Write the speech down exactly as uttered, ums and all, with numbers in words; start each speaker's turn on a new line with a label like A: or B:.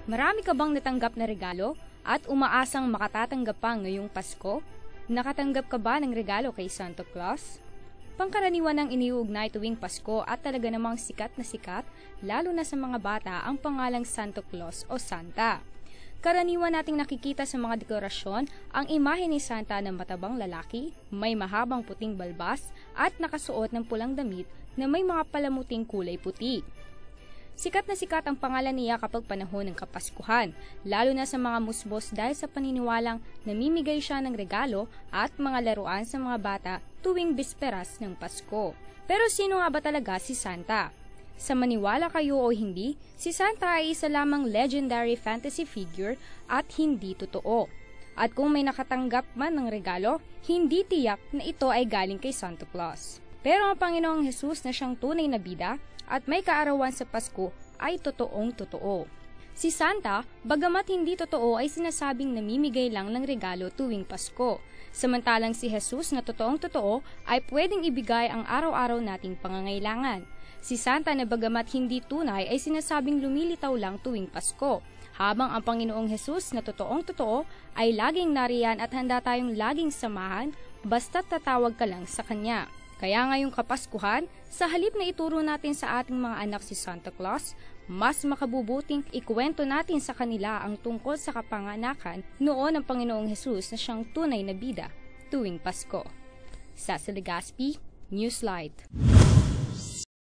A: Marami ka bang natanggap na regalo at umaasang makatatanggap pa ngayong Pasko? Nakatanggap ka ba ng regalo kay Santa Claus? Pangkaraniwan ang iniuugnay tuwing Pasko at talaga namang sikat na sikat, lalo na sa mga bata, ang pangalang Santa Claus o Santa. Karaniwan nating nakikita sa mga dekorasyon ang imahe ni Santa na matabang lalaki, may mahabang puting balbas at nakasuot ng pulang damit na may mga palamuting kulay puti. Sikat na sikat ang pangalan niya kapag panahon ng Kapaskuhan, lalo na sa mga musbos dahil sa paniniwalang namimigay siya ng regalo at mga laruan sa mga bata tuwing bisperas ng Pasko. Pero sino nga ba talaga si Santa? Sa maniwala kayo o hindi, si Santa ay isa lamang legendary fantasy figure at hindi totoo. At kung may nakatanggap man ng regalo, hindi tiyak na ito ay galing kay Santa Claus. Pero ang Panginoong Hesus na siyang tunay na bida at may kaarawan sa Pasko ay totoong totoo. Si Santa, bagamat hindi totoo, ay sinasabing namimigay lang ng regalo tuwing Pasko. Samantalang si Hesus na totoong totoo ay pwedeng ibigay ang araw-araw nating pangangailangan. Si Santa na bagamat hindi tunay ay sinasabing lumilitaw lang tuwing Pasko, habang ang Panginoong Hesus na totoong totoo ay laging nariyan at handa tayong laging samahan basta't tatawag ka lang sa Kanya. Kaya ngayong Kapaskuhan, sa halip na ituro natin sa ating mga anak si Santa Claus, mas makabubuting ikwento natin sa kanila ang tungkol sa kapanganakan noon ng Panginoong Hesus na siyang tunay na bida tuwing Pasko. Cecily Gaspi, Newslight.